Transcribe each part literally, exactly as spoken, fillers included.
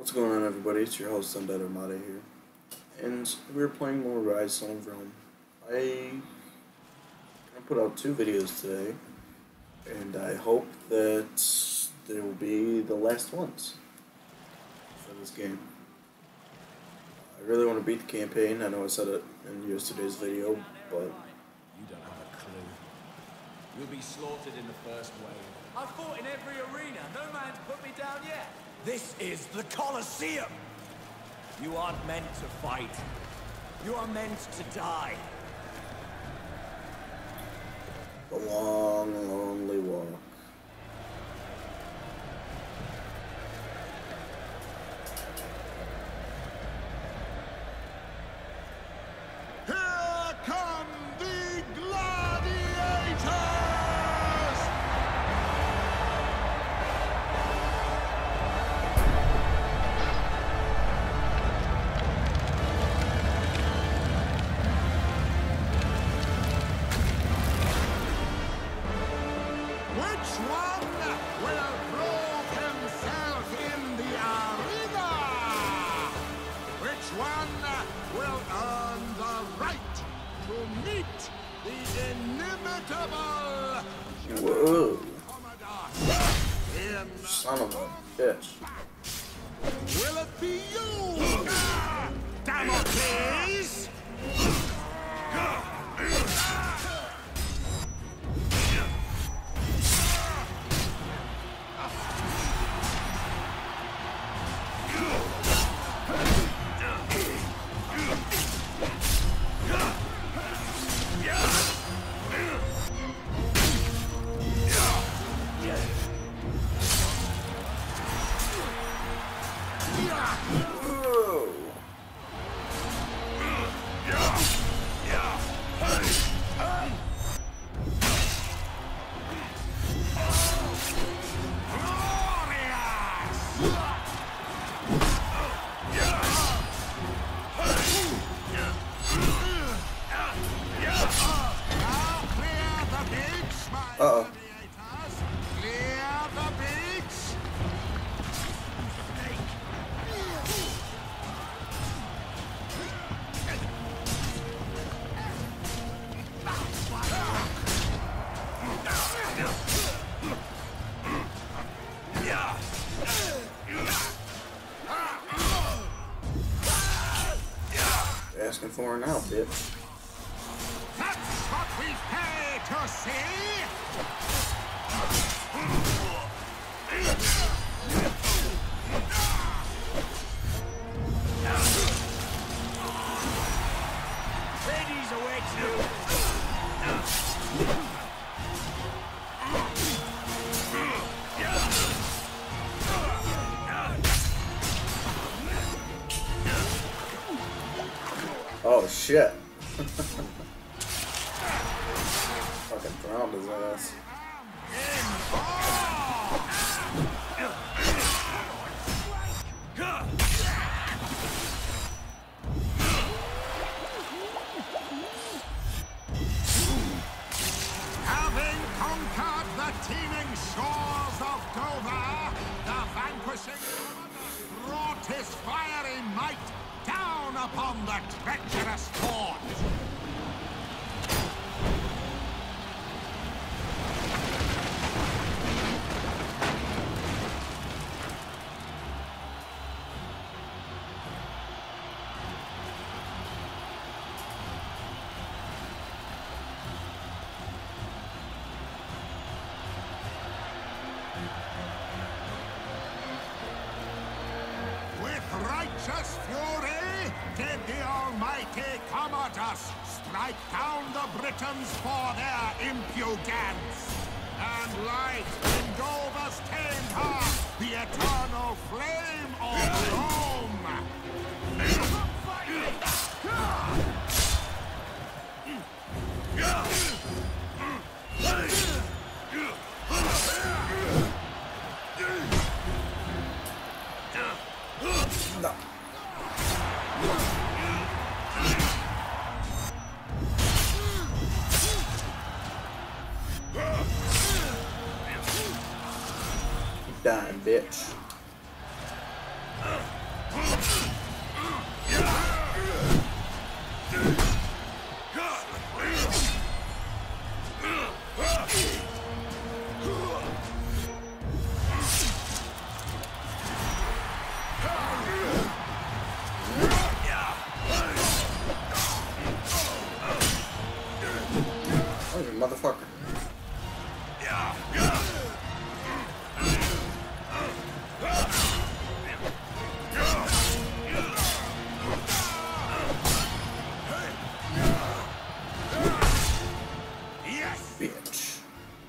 What's going on, everybody? It's your host, Undead Armada here, and we're playing more Ryse on Rome. I put out two videos today, and I hope that they will be the last ones for this game. I really want to beat the campaign. I know I said it in yesterday's video, but you don't have a clue. You'll be slaughtered in the first wave. I've fought in every arena. No man's put me down yet. This is the Colosseum! You aren't meant to fight. You are meant to die. a long, lonely walk. Here come the gladiators! Which one will prove himself in the arena? Which one will earn the right to meet the inimitable Whoa. Commodore in Son of a bitch. Will it be you, Damocles? Whoa. Uh-oh. Clear the beach. Asking for her now, bitch. That's what we pay to see. Ladies awaits you. Oh shit. Fucking drowned his ass. Having conquered the teeming shores of Dover, the vanquishing commander brought his fiery might down upon the treacherous fort. With righteous fury did the almighty Commodus strike down the Britons for their impudence. And light in Dover's tamed heart the eternal flame of Rome. No. Dying bitch. motherfucker. Bitch.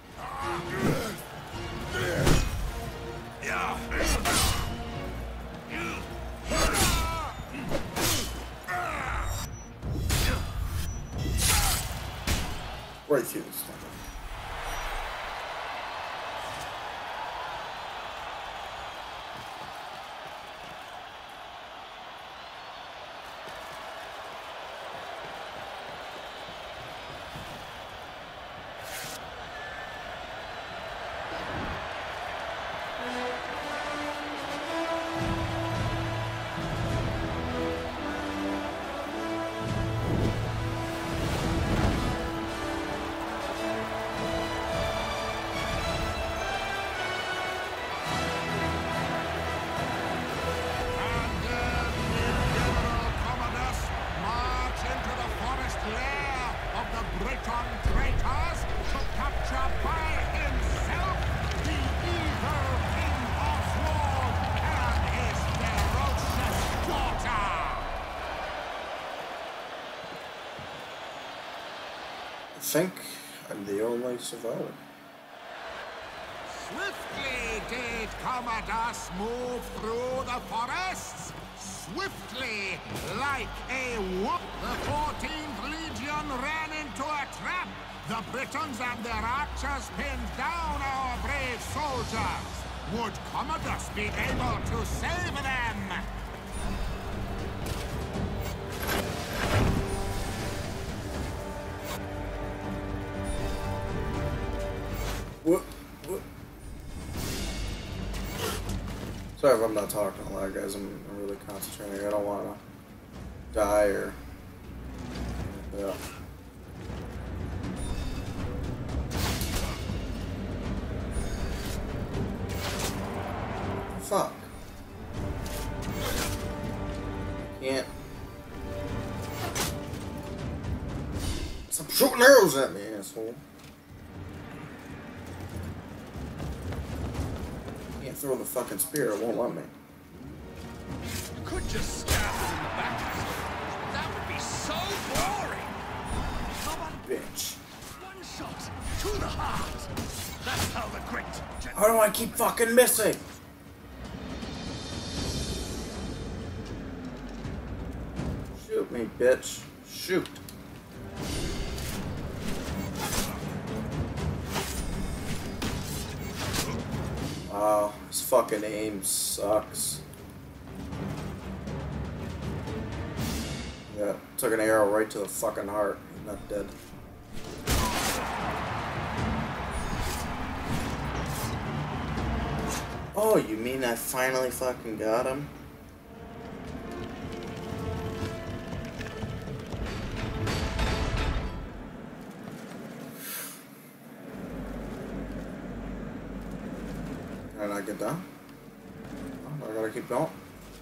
Right through this time. I think I'm the only survivor. Swiftly did Commodus move through the forests. Swiftly, like a wolf. The fourteenth Legion ran into a trap. The Britons and their archers pinned down our brave soldiers. Would Commodus be able to save them? Whoop, whoop. Sorry if I'm not talking a lot, guys. I'm, I'm really concentrating. I don't want to die or... Yeah. Fuck. Can't. Stop shooting arrows at me, asshole. Can't throw the fucking spear, it won't let me. You could just stab him in the back. That would be so boring. How about Bitch. one shot to the heart? That's how the great. How do I keep fucking missing? Shoot me, bitch. Shoot. Wow, his fucking aim sucks. Yeah, took an arrow right to the fucking heart. He's not dead. Oh, you mean I finally fucking got him? Can I get down? Oh, I gotta keep going.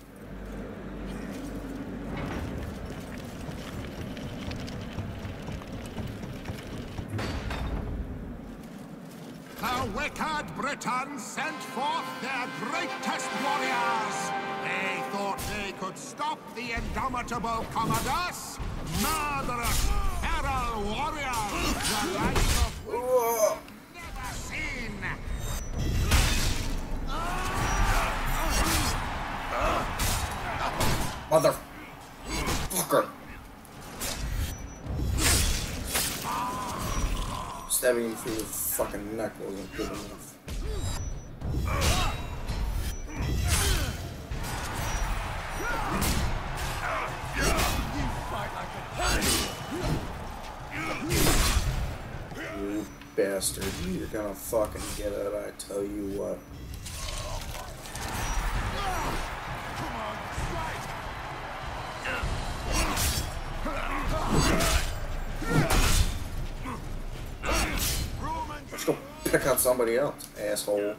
The wicked Britons sent forth their greatest warriors. They thought they could stop the indomitable Commodus. Murderous, feral warriors, the likes of Whoa. never seen. Motherfucker. Stabbing him through the fucking neck wasn't good enough. You bastard. You're gonna fucking get it, I tell you what. Let's go pick out somebody else, asshole.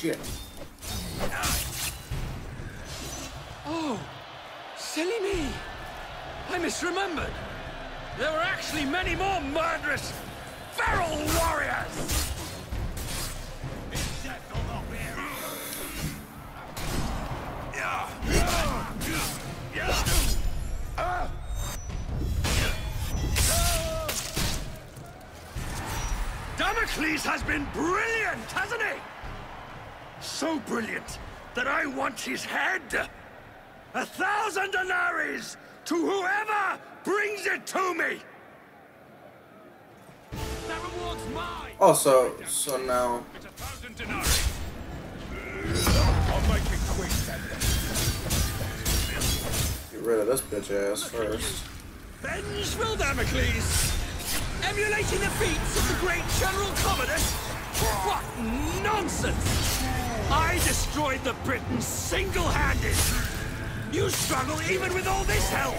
shit. Oh, silly me. I misremembered. There were actually many more murderous, feral warriors. Damocles has been brilliant, hasn't he? So brilliant that I want his head. A thousand denaries to whoever brings it to me. That reward's mine. Oh, so, so now... It's a thousand denarii. I'll make it quick then. Get rid of this bitch ass first. Vengeful Damocles! Emulating the feats of the great General Commodus? What nonsense! I destroyed the Britons single-handed! You struggle even with all this help!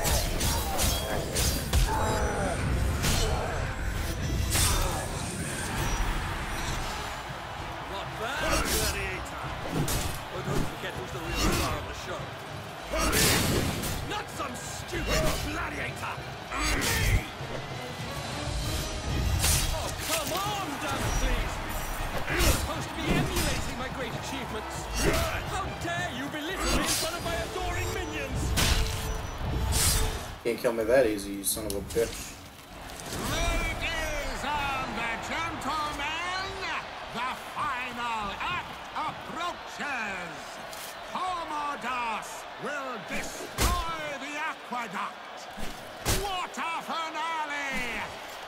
Not bad, gladiator! Oh, don't forget who's the real star of the show. Not some stupid gladiator! Oh, come on, Damocles! You're supposed to be emulating my great achievements. How dare you belittle me in front of my adoring minions! Can't kill me that easy, you son of a bitch. Ladies and gentlemen, the final act approaches. Commodus will destroy the aqueduct. What a finale!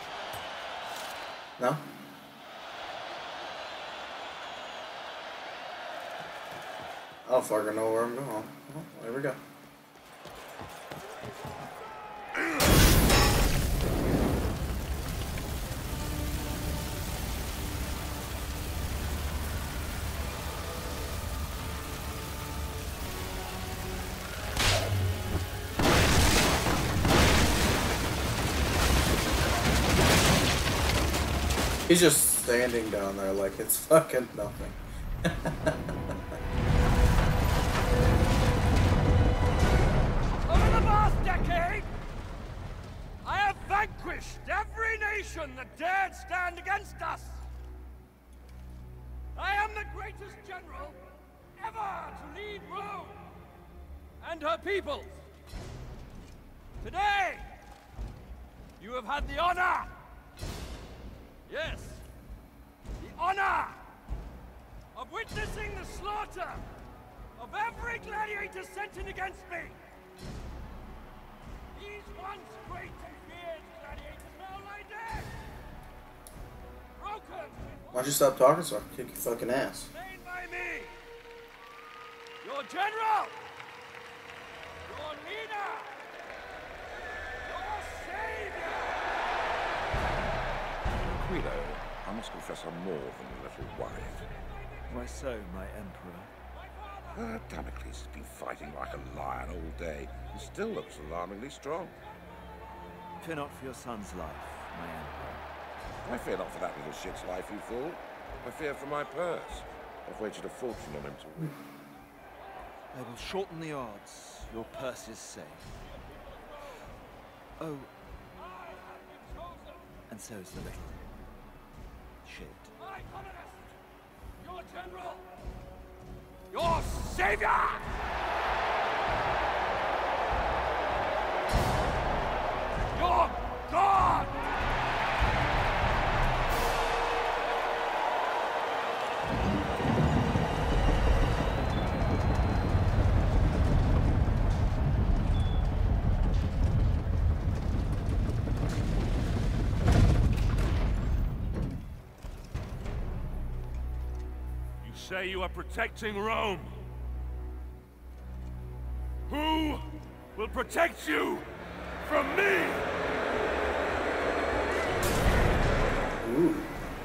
No? I don't fucking know where I'm going. Oh, there we go. He's just standing down there like it's fucking nothing. Over the past decade, I have vanquished every nation that dared stand against us. I am the greatest general ever to lead Rome and her peoples. Today, you have had the honor, yes, the honor of witnessing the slaughter of every gladiator sent in against me. These once great and feared gladiators now lie dead. Broken. Why don't you stop talking so I can kick your fucking ass? Slain by me. Your general. Your leader. Your savior. Guido, I must confess I'm more than a little worried. Why so, my emperor? Uh, Damocles has been fighting like a lion all day and still looks alarmingly strong. Fear not for your son's life, my emperor. I fear not for that little shit's life, you fool. I fear for my purse. I've wagered a fortune on him to win. I will shorten the odds. Your purse is safe. Oh. And so is the little shit. My Commodus. Your general. Your savior. Your god. Say you are protecting Rome. Who will protect you from me? Ooh.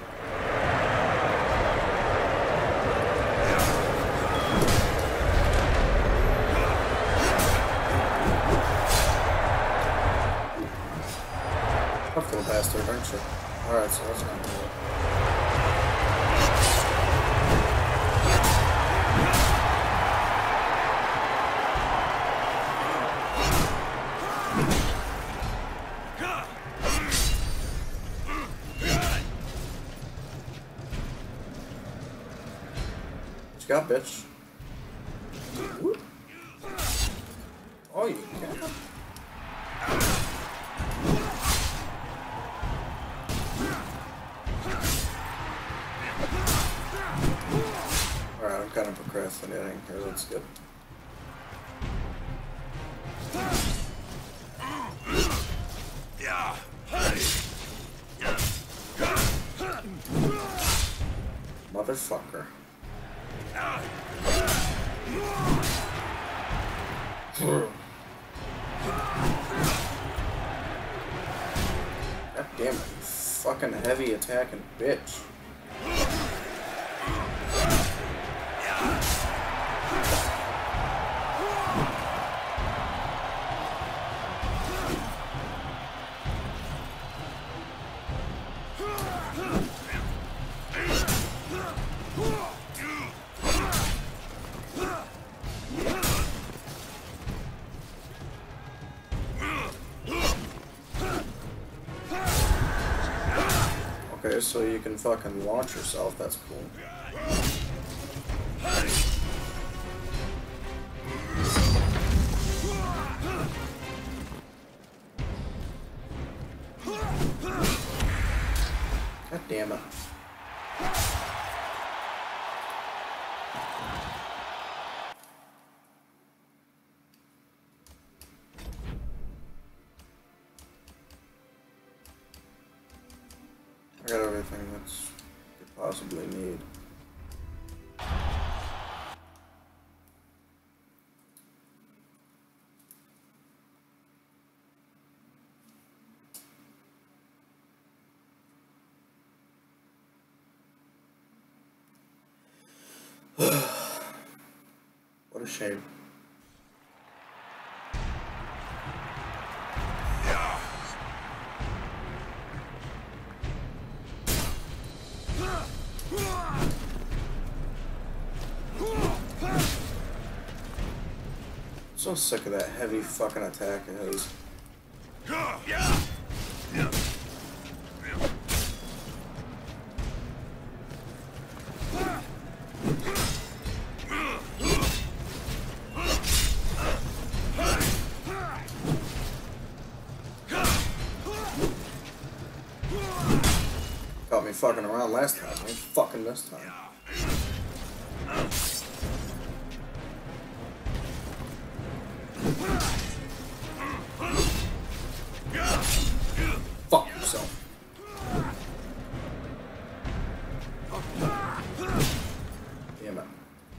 Tough little bastard, aren't you? Alright, so that's not gonna work. go, bitch. Whoop. Oh, you can. Alright, I'm kind of procrastinating here. That's good. Motherfucker. God damn it, you fucking heavy attacking bitch. Okay, so you can fucking launch yourself, that's cool. God damn it. I got everything that's could possibly need. What a shame. So sick of that heavy fucking attack of his. Caught me fucking around last time, ain't fucking this time. Fuck yourself. Damn it.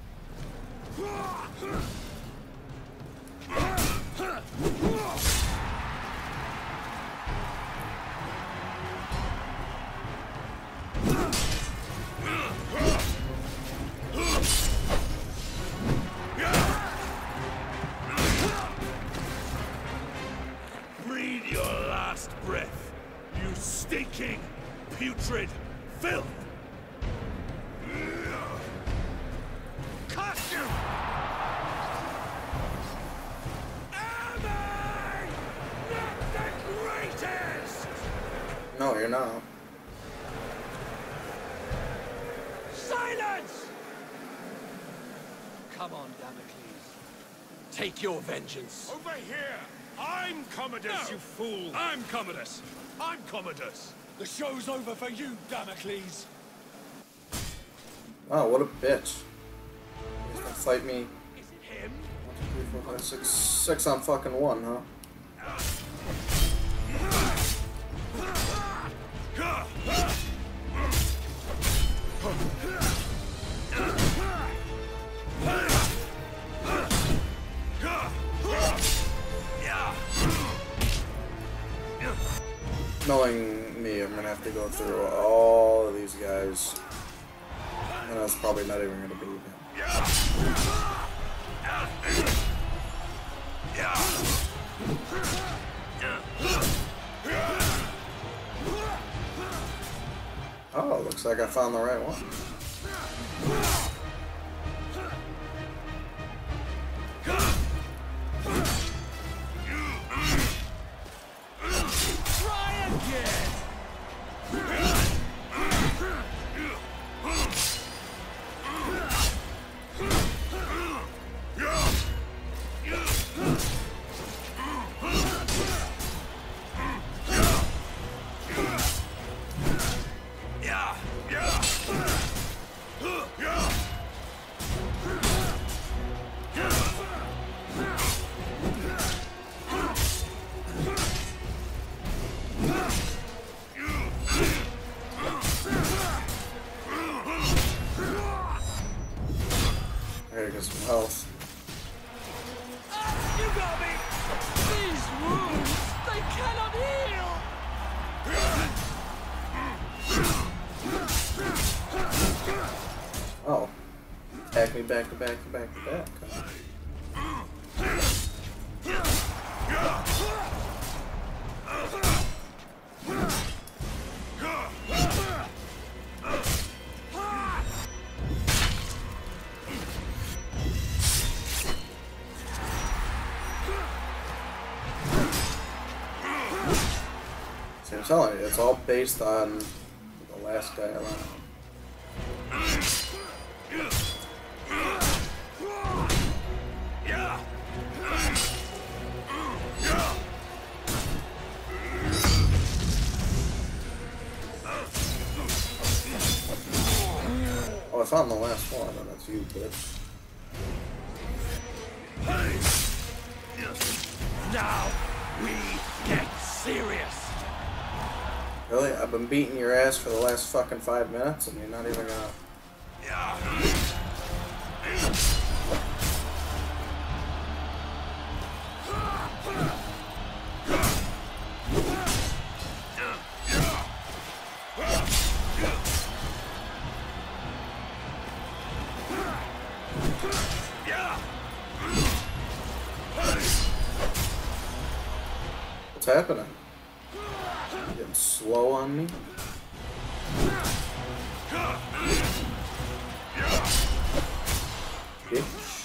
Breathe your last breath, you stinking, putrid filth! Cut you! Am I not the greatest? No, you're not. Silence! Come on, Damocles. Take your vengeance. Over here! I'm Commodus, you fool! I'm Commodus! I'm Commodus! The show's over for you, Damocles! Wow, what a bitch. He's gonna fight me. Is it him? One, two, three, four, five, six, six on fucking one, huh? Knowing me, I'm gonna have to go through all of these guys. And that's probably not even gonna beat him. Oh, looks like I found the right one. me back to back to back to back. Huh? See, I'm telling you, it's all based on the last guy alive. Oh, it's not in the last one, and that's you, bitch. Now we get serious. Really? I've been beating your ass for the last fucking five minutes, and you're not even gonna... What's happening? You getting slow on me? Bitch.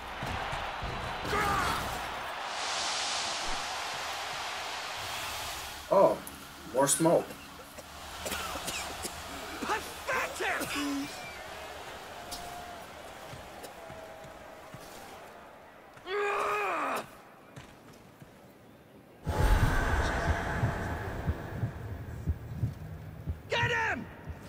Oh, more smoke. Pathetic! Get him!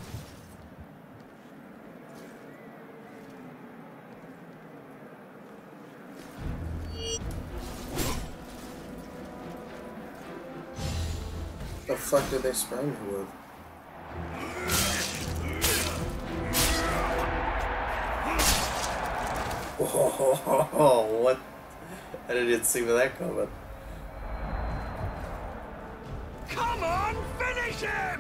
The fuck did they spray me with? Oh, what? I didn't see that coming. Come on, finish him!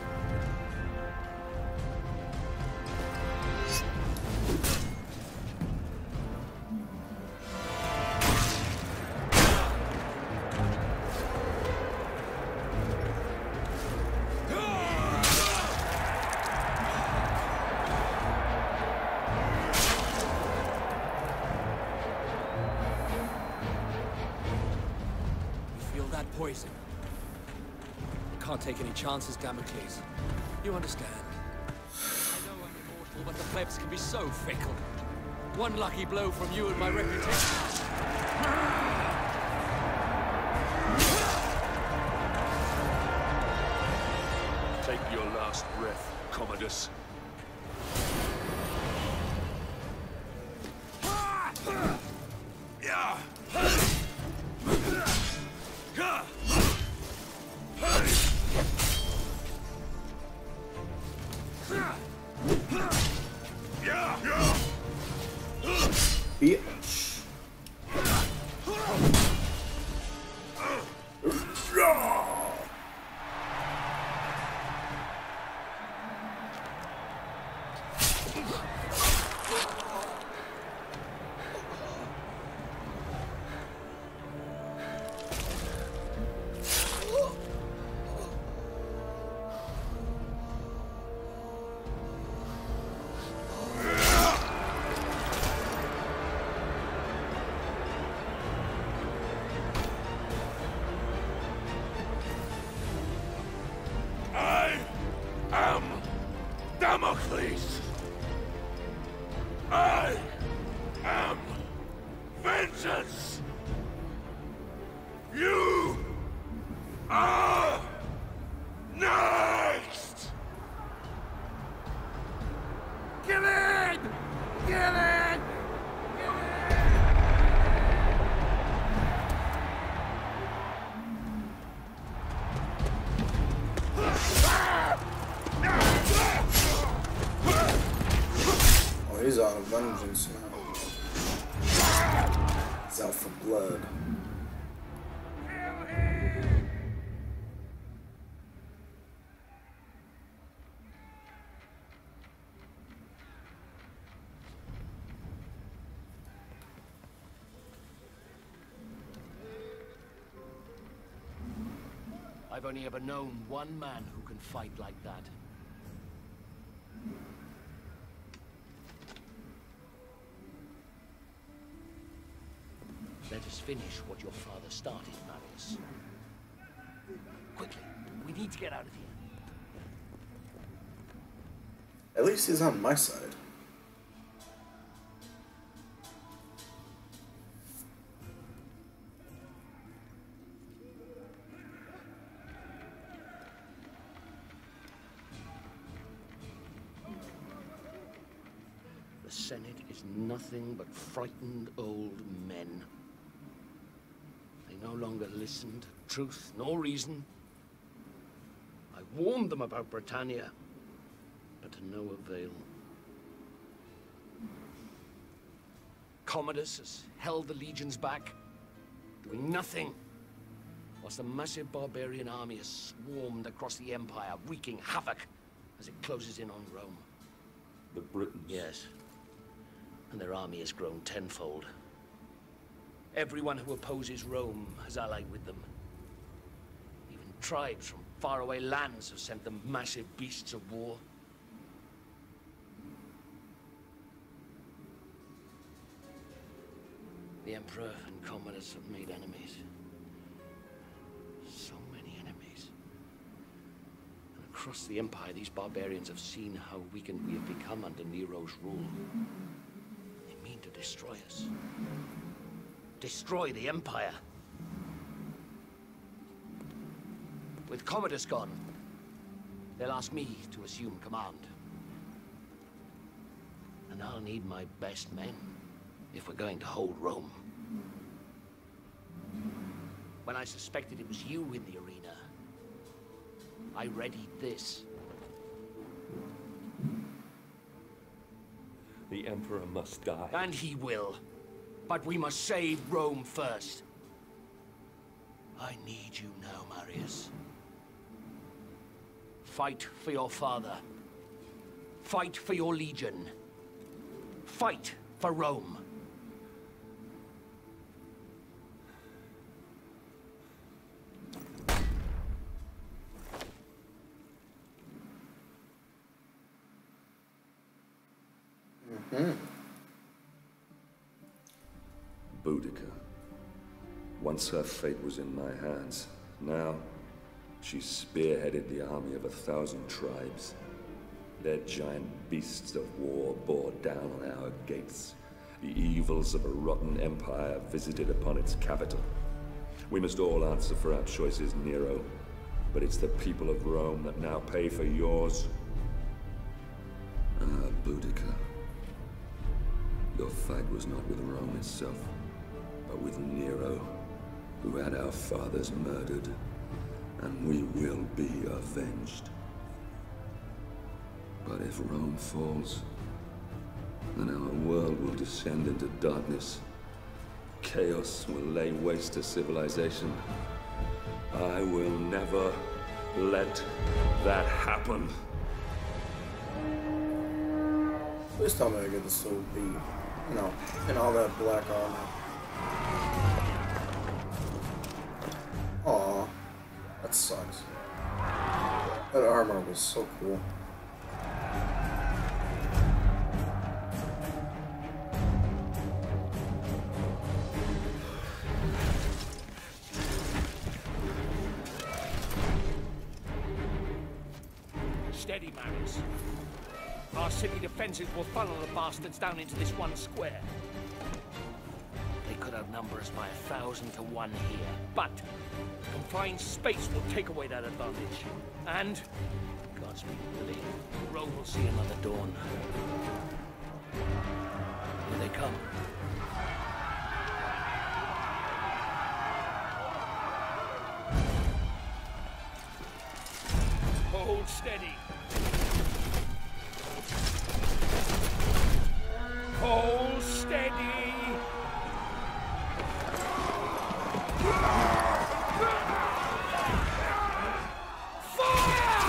Poison. Can't take any chances, Damocles. You understand? I know I'm immortal, but the plebs can be so fickle. One lucky blow from you and my reputation. Take your last breath, Commodus. Yeah. Bitch. Damocles! I am vengeance! You are next! Get in! Get in! Oh, he's out of vengeance now. He's out for blood. I've only ever known one man who can fight like that. Let us finish what your father started, Marius. Quickly, we need to get out of here. At least he's on my side. The Senate is nothing but frightened old men. They no longer listen to truth nor reason. I warned them about Britannia, but to no avail. Commodus has held the legions back, doing nothing, whilst a massive barbarian army has swarmed across the Empire, wreaking havoc as it closes in on Rome. The Britons? Yes. And their army has grown tenfold. Everyone who opposes Rome has allied with them. Even tribes from faraway lands have sent them massive beasts of war. The Emperor and Commodus have made enemies. So many enemies. And across the Empire, these barbarians have seen how weakened we have become under Nero's rule. They mean to destroy us. Destroy the Empire. With Commodus gone, they'll ask me to assume command. And I'll need my best men if we're going to hold Rome. When I suspected it was you in the arena, I readied this. The Emperor must die. And he will. But we must save Rome first. I need you now, Marius. Fight for your father. Fight for your legion. Fight for Rome. Mm-hmm. Boudica. Once her fate was in my hands. Now, she spearheaded the army of a thousand tribes. Their giant beasts of war bore down on our gates. The evils of a rotten empire visited upon its capital. We must all answer for our choices, Nero. But it's the people of Rome that now pay for yours. Ah, Boudica. Your fight was not with Rome itself, but with Nero, who had our fathers murdered, and we will be avenged. But if Rome falls, then our world will descend into darkness. Chaos will lay waste to civilization. I will never let that happen. Please tell me I get to still be, you know, in all that black armor. Aw, that sucks. That armor was so cool. Steady, Marius. Our city defenses will funnel the bastards down into this one square. They could outnumber us by a thousand to one here, but confined space will take away that advantage. And, Godspeed, Billy, Rome will see another dawn. Here they come. Hold steady. Hold steady! Fire!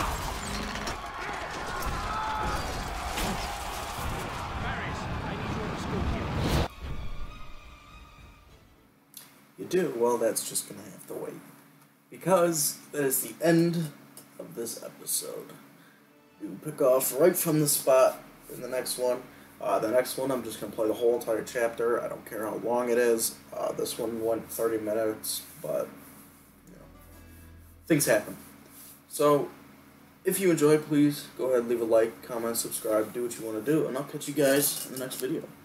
Marius, I need you on the school here. You do? Well, that's just gonna have to wait. because that is the end of this episode. We will pick off right from the spot in the next one. Uh, the next one, I'm just going to play the whole entire chapter. I don't care how long it is. Uh, this one went thirty minutes, but, you know, things happen. So, if you enjoyed, please go ahead and leave a like, comment, subscribe, do what you want to do, and I'll catch you guys in the next video.